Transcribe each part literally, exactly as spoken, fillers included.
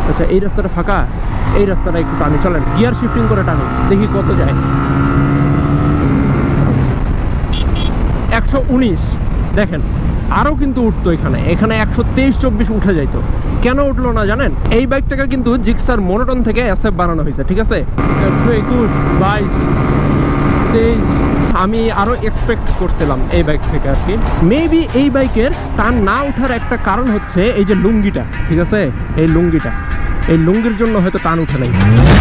আচ্ছা এই রাস্তাটা ফাঁকা, এই রাস্তাটা একটু টানি, চলেন গিয়ার শিফটিং করে টানি, দেখি কত যায়। একশো উনিশ দেখেন, আরও কিন্তু উঠতো এখানে, এখানে একশো তেইশ চব্বিশ উঠে যাইতো। কেন উঠলো না জানেন? এই বাইকটাকে কিন্তু জিক্সার মোনোটন থেকে এসএফ বানানো হয়েছে, ঠিক আছে? একশো একুশ বাইশ তেইশ আমি আরও এক্সপেক্ট করছিলাম এই বাইক থেকে আর কি। মেবি এই বাইকের টান না ওঠার একটা কারণ হচ্ছে এই যে লুঙ্গিটা, ঠিক আছে? এই লুঙ্গিটা, এই লুঙ্গির জন্য হয়তো টান উঠে নাই।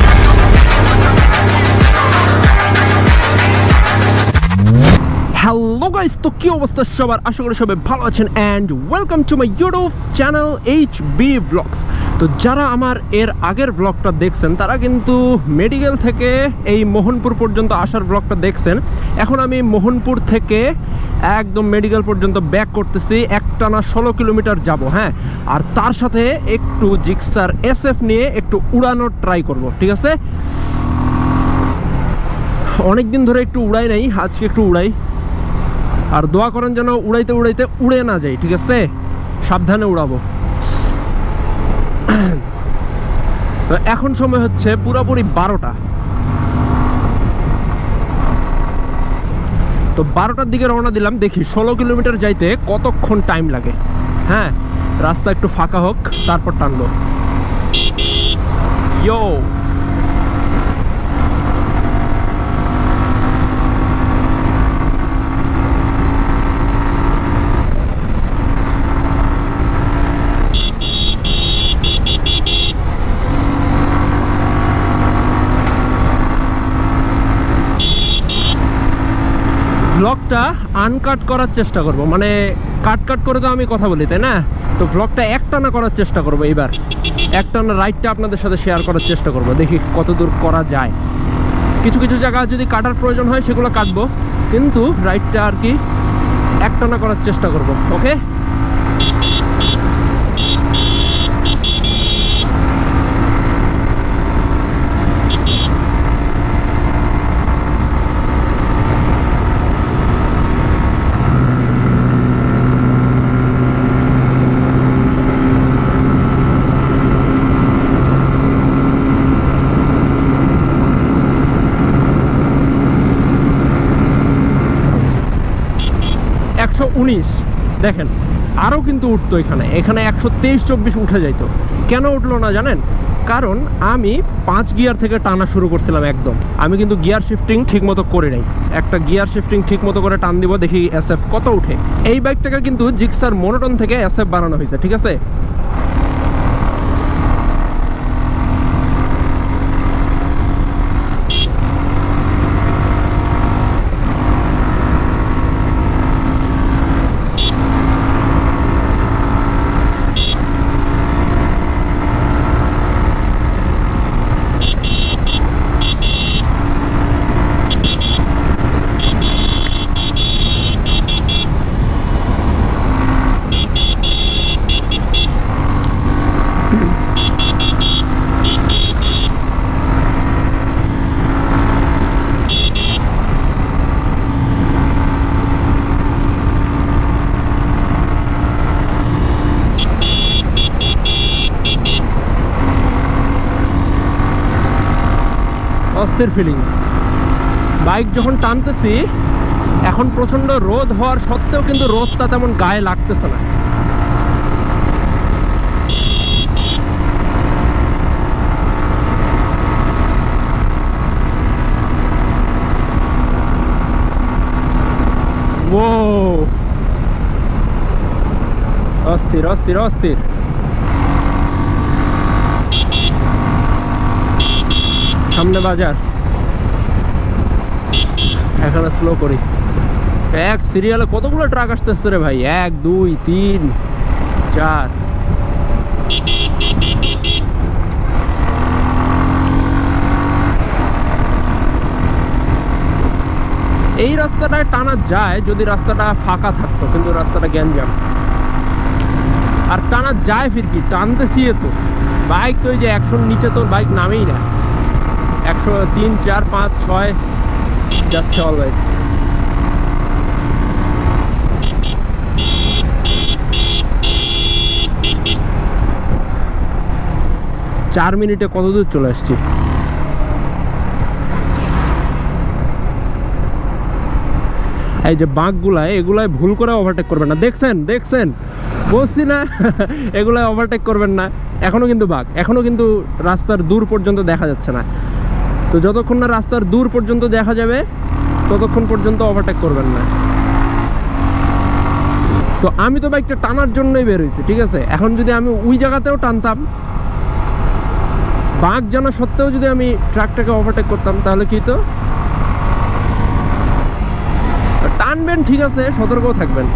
হ্যালো গাইস, তো কি অবস্থা সবার? আশা করি সবাই ভালো আছেন and welcome to my YouTube channel H B vlogs. তো যারা আমার এর আগের ব্লগটা দেখছেন তারা কিন্তু মেডিকেল থেকে এই মোহনপুর পর্যন্ত আসার ব্লগটা দেখছেন। এখন আমি মোহনপুর থেকে একদম মেডিকেল পর্যন্ত ব্যাক করতেছি, একটানা ষোলো কিলোমিটার যাব, হ্যাঁ। আর তার সাথে একটু জিক্সার এসএফ নিয়ে একটু উড়ানোর ট্রাই করব, ঠিক আছে? অনেক দিন ধরে একটু উড়াই নাই, আজকে একটু উড়াই। আর দোয়া করেন যেন উড়াইতে উড়াইতে উড়ে না যায়, ঠিক আছে? সাবধানে উড়াবো। এখন সময় হচ্ছে পুরোপুরি বারোটা। তো বারোটার দিকে রওনা দিলাম, দেখি ষোলো কিলোমিটার যাইতে কতক্ষণ টাইম লাগে। হ্যাঁ, রাস্তা একটু ফাঁকা হোক তারপর টানবো। ইয়ো ব্লগটা আনকাট করার চেষ্টা করব, মানে কাট কাট করে তো আমি কথা বলি, তাই না? তো ব্লগটা একটানা করার চেষ্টা করব এইবার, একটানা রাইডটা আপনাদের সাথে শেয়ার করার চেষ্টা করব, দেখি কত দূর করা যায়। কিছু কিছু জায়গা যদি কাটার প্রয়োজন হয় সেগুলো কাটবো, কিন্তু রাইডটা আর কি একটানা করার চেষ্টা করব। ওকে, একশো উনিশ দেখেন, আরও কিন্তু উঠতো এখানে, এখানে একশো তেইশ চব্বিশ উঠে যাইতো। কেন উঠলো না জানেন? কারণ আমি পাঁচ গিয়ার থেকে টানা শুরু করছিলাম একদম। আমি কিন্তু গিয়ার শিফটিং ঠিক মতো করে নাই, একটা গিয়ার শিফটিং ঠিক মতো করে টান দিব, দেখি এসএফ কত উঠে। এই বাইকটাকে কিন্তু জিক্সার মোনোটন থেকে এসএফ বানানো হয়েছে, ঠিক আছে? অস্থির ফিলিংস। বাইক যখন টানতেছি, এখন প্রচণ্ড রোদ হওয়ার সত্ত্বেও কিন্তু রোদটা তেমন গায়ে লাগতেছে না। ও অস্থির অস্থির অস্থির। সামনে বাজার, এখানে স্লো করি। এক সিরিয়ালে কতগুলো ট্রাক আসতেছে রে ভাই, এক দুই তিন চার। এই রাস্তাটায় টানা যায় যদি রাস্তাটা ফাঁকা থাকতো, কিন্তু রাস্তাটা গ্যাঞ্জাম। আর টানা যায় ফির কি, টানতেছি তো বাইক তো এই যে একশোর নিচে তো বাইক নামেই না। একশো তিন চার পাঁচ ছয় যাচ্ছে অলওয়েজ। চার মিনিটে কত দূর চলে আসছি। এই যে বাঁকগুলায় এগুলায় ভুল করে ওভারটেক করবেন না। দেখছেন দেখছেন বলছি না এগুলায় ওভারটেক করবেন না। এখনো কিন্তু বাঁক, এখনো কিন্তু রাস্তার দূর পর্যন্ত দেখা যাচ্ছে না। তো যতক্ষণ না রাস্তার দূর পর্যন্ত দেখা যাবে ততক্ষণ পর্যন্ত ওভারটেক করবেন না। তো আমি তো বাইকটা টানার জন্যই বের হয়েছি, ঠিক আছে। এখন যদি আমি ওই জায়গাতেও টানতাম, বাঁক জানা সত্ত্বেও যদি আমি ট্রাকটাকে ওভারটেক করতাম, তাহলে কি তো টানবেন, ঠিক আছে, সতর্কও থাকবেন।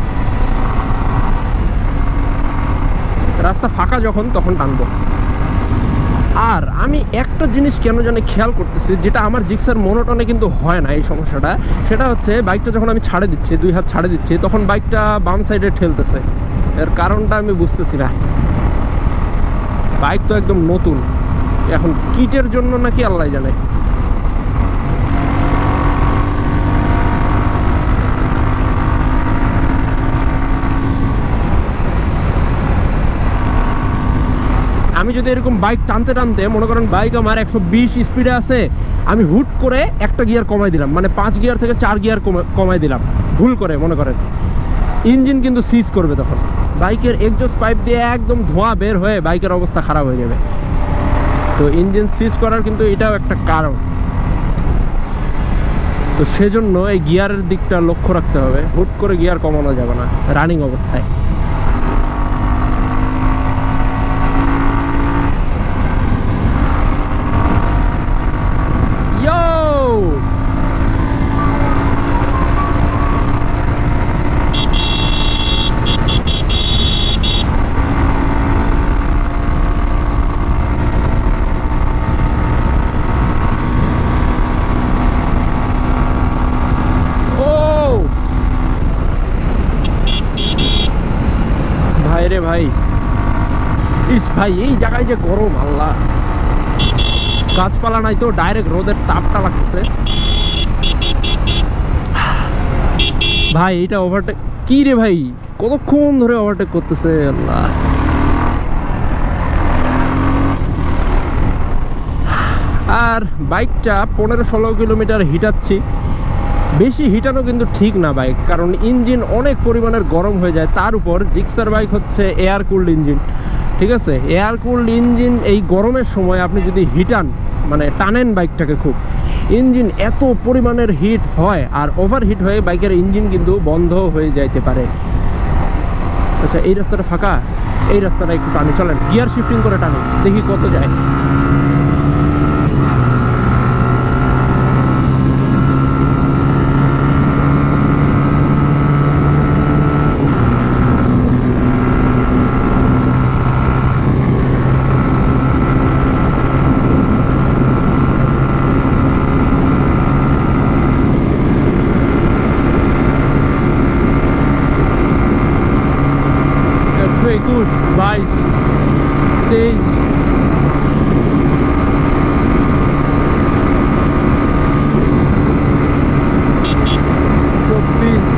রাস্তা ফাঁকা যখন তখন টানবো। আর আমি একটা জিনিস কেন জানি খেয়াল করতেছি, যেটা আমার জিক্সার মনোটনে কিন্তু হয় না এই সমস্যাটা। সেটা হচ্ছে বাইকটা যখন আমি ছাড়ে দিচ্ছি, দুই হাত ছাড়ে দিচ্ছি, তখন বাইকটা বাম সাইডে ঠেলতেছে। এর কারণটা আমি বুঝতেছি না। বাইক তো একদম নতুন, এখন কিটের জন্য নাকি আল্লাহ জানে। আমি যদি এরকম বাইক টানতে টানতে মনে করেন বাইক আমার একশো বিশ স্পিডে আছে, আমি হুট করে একটা গিয়ার কমাই দিলাম, মানে পাঁচ গিয়ার থেকে চার গিয়ার কমাই দিলাম ভুল করে, মনে করেন, ইঞ্জিন কিন্তু সিজ করবে। তখন বাইকের এক্সজস্ট পাইপ দিয়ে একদম ধোঁয়া বের হয়ে বাইকের অবস্থা খারাপ হয়ে যাবে। তো ইঞ্জিন সিজ করার কিন্তু এটাও একটা কারণ। তো সেজন্য এই গিয়ারের দিকটা লক্ষ্য রাখতে হবে। হুট করে গিয়ার কমানো যাবে না রানিং অবস্থায়। রে ভাই, ইস ভাই, এই জায়গায় যে গরম, আল্লাহ, গাছপালা নাই তো ডাইরেক্ট রোদের তাপটা লাগতেছে ভাই। এটা ওভারটেক কি রে ভাই, কতক্ষণ ধরে ওভারটেক করতেছে, আল্লাহ। আর বাইকটা পনেরো ষোলো কিলোমিটার হিটাচ্ছি। বেশি হিটানো কিন্তু ঠিক না বাইক, কারণ ইঞ্জিন অনেক পরিমাণের গরম হয়ে যায়। তার উপর জিক্সার বাইক হচ্ছে এয়ার কুলড ইঞ্জিন, ঠিক আছে। এয়ার কুলড ইঞ্জিন এই গরমের সময় আপনি যদি হিটান, মানে টানেন বাইকটাকে খুব, ইঞ্জিন এত পরিমাণের হিট হয়, আর ওভার হিট হয়ে বাইকের ইঞ্জিন কিন্তু বন্ধ হয়ে যাইতে পারে। আচ্ছা, এই রাস্তাটা ফাঁকা, এই রাস্তাটা একটু টানি, চলেন গিয়ার শিফটিং করে টানি, দেখি কত যায়। একুশ, বাইশ, তেইশ, চব্বিশ,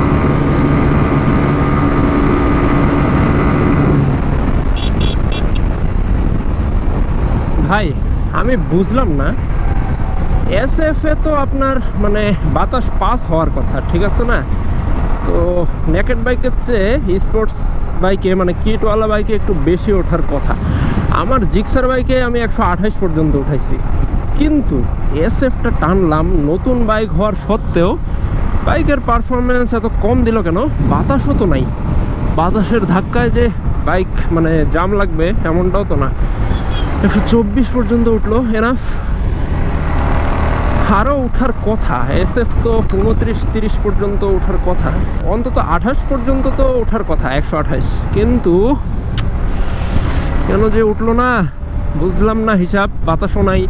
ভাই আমি বুঝলাম না, এস এফ এ তো আপনার মানে বাতাস পাস হওয়ার কথা, ঠিক আছে না। তো নেকেড বাইকের চেয়ে স্পোর্টস বাইকে মানে কিটওয়ালা বাইকে একটু বেশি ওঠার কথা। আমার জিক্সার বাইকে আমি একশো আঠাশ পর্যন্ত উঠাইছি, কিন্তু এস এফটা টানলাম নতুন বাইক হওয়ার সত্ত্বেও বাইকের পারফরমেন্স এত কম দিল কেন? বাতাসও তো নাই, বাতাসের ধাক্কায় যে বাইক মানে জাম লাগবে এমনটাও তো না। একশো চব্বিশ পর্যন্ত উঠলো, এনাফ। আরও ওঠার কথা, এস এফ তো উনত্রিশ তিরিশ পর্যন্ত ওঠার কথা, অন্তত আঠাশ পর্যন্ত তো ওঠার কথা, একশো আঠাশ, কিন্তু কেন যে উঠলো না বুঝলাম না। হিসাব, বাতাসও নাই।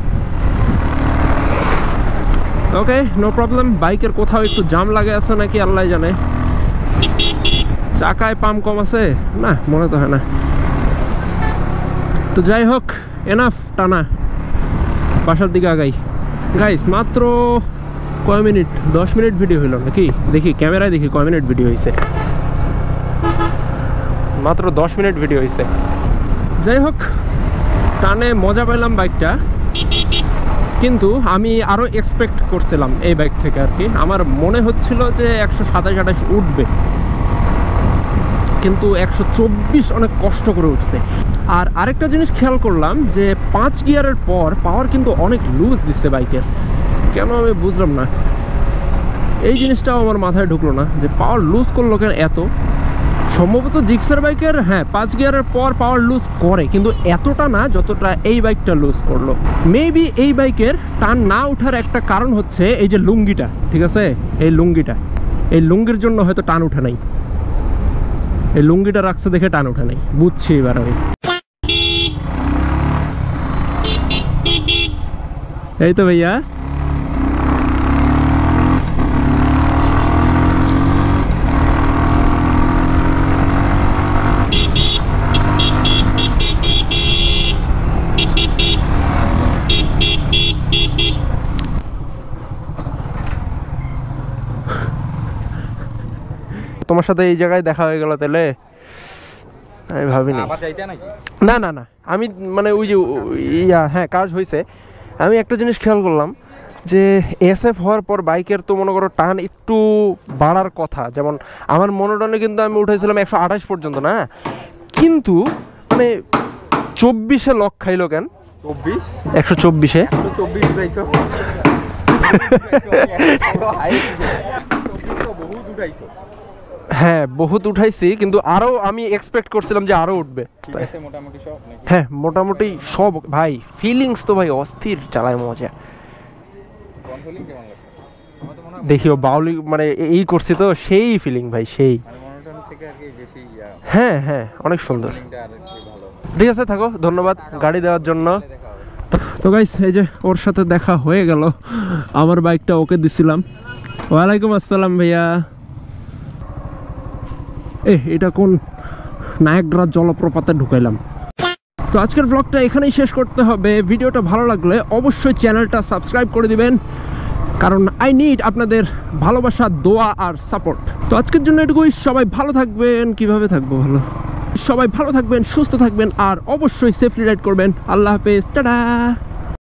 Okay, no problem. বাইকের কোথাও একটু জাম লাগে আছে নাকি আল্লাহ জানে। চাকায় পাম্প কম আছে না, মনে তো হয় না। তো যাই হোক, এনাফ টানা, বাসার দিকে আগাই। গাইস মাত্র কয় মিনিট, দশ মিনিট ভিডিও হইল নাকি? দেখি ক্যামেরায়, দেখি কয় মিনিট ভিডিও হয়েছে। মাত্র দশ মিনিট ভিডিও হয়েছে। যাই হোক, টানে মজা পেলাম বাইকটা, কিন্তু আমি আরও এক্সপেক্ট করছিলাম এই বাইক থেকে আর কি। আমার মনে হচ্ছিল যে একশো সাতাশ আঠাশ উঠবে, কিন্তু একশো চব্বিশ অনেক কষ্ট করে উঠছে। আর আরেকটা জিনিস খেয়াল করলাম যে পাঁচ গিয়ারের পর পাওয়ার কিন্তু অনেক লুজ দিচ্ছে বাইকের, কেন আমি বুঝলাম না। এই জিনিসটাও আমার মাথায় ঢুকলো না যে পাওয়ার লুজ করলো কেন এত। সম্ভবত জিক্সার বাইকের হ্যাঁ পাঁচ গিয়ারের পর পাওয়ার লুজ করে, কিন্তু এতটা না যতটা এই বাইকটা লুজ করলো। মেবি এই বাইকের টান না ওঠার একটা কারণ হচ্ছে এই যে লুঙ্গিটা, ঠিক আছে, এই লুঙ্গিটা, এই লুঙ্গির জন্য হয়তো টান উঠে নাই। এই লুঙ্গিটা রাখছে দেখে টান উঠে নাই, বুঝছি এবার আমি। এই তো ভাইয়া, তোমার সাথে এই জায়গায় দেখা হয়ে গেল তাহলে আমি ভাবিনি। না না না আমি মানে ওই যে ইয়া হ্যাঁ কাজ হয়েছে। আমি একটা জিনিস খেয়াল করলাম যে এসএফ হওয়ার পর বাইকের তো মনে করো টান একটু বাড়ার কথা, যেমন আমার মনোটনে কিন্তু আমি উঠেছিলাম একশো আঠাশ পর্যন্ত না, কিন্তু মানে চব্বিশে লক খাইলো কেন? চব্বিশ একশো চব্বিশে চব্বিশ হ্যাঁ বহুত উঠাইছি, কিন্তু আরো আমি এক্সপেক্ট করছিলাম যে আরো উঠবে। হ্যাঁ মোটামুটি সব ভাই ফিলিংস তো ভাই অস্থির, চালায় মজা। দেখিও বাউলি মানে এই করছি তো সেই ফিলিং ভাই, সেই হ্যাঁ হ্যাঁ অনেক সুন্দর। ঠিক আছে থাকো, ধন্যবাদ গাড়ি দেওয়ার জন্য। তো গাইস এই যে ওর সাথে দেখা হয়ে গেল, আমার বাইকটা ওকে দিছিলাম। ওয়ালাইকুম আসসালাম ভাইয়া। এ এটা কোন নায়াগ্রা জলপ্রপাতে ঢুকাইলাম। তো আজকের ব্লগটা এখানেই শেষ করতে হবে। ভিডিওটা ভালো লাগলে অবশ্যই চ্যানেলটা সাবস্ক্রাইব করে দিবেন, কারণ আই নিড আপনাদের ভালোবাসা, দোয়া আর সাপোর্ট। তো আজকের জন্য এটুকুই। সবাই ভালো থাকবেন। কিভাবে থাকবো ভালো, সবাই ভালো থাকবেন, সুস্থ থাকবেন, আর অবশ্যই সেফলি রাইড করবেন। আল্লাহ হাফেজ, টাটা।